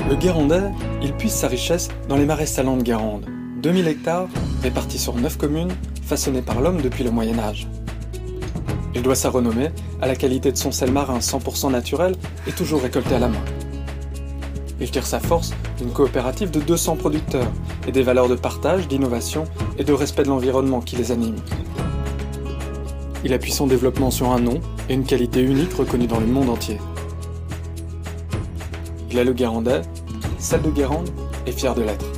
Le Guérandais, il puise sa richesse dans les marais salants de Guérande, 2000 hectares répartis sur 9 communes, façonnées par l'homme depuis le Moyen-Âge. Il doit sa renommée à la qualité de son sel marin 100% naturel et toujours récolté à la main. Il tire sa force d'une coopérative de 200 producteurs et des valeurs de partage, d'innovation et de respect de l'environnement qui les animent. Il appuie son développement sur un nom et une qualité unique reconnue dans le monde entier. Il est le Guérandais, sel de Guérande et fier de l'être.